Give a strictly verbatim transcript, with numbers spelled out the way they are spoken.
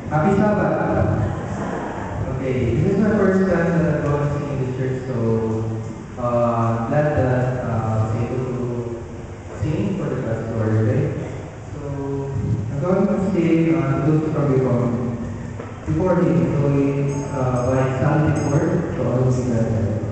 Happy Sabbath! Okay, this is my first time that I'm going to sing in the church, so uh, glad that uh, I was able to sing for the God's glory today. So I'm going to sing uh, the blues from before, before the so it's uh, by Sally Ford, so I will sing that.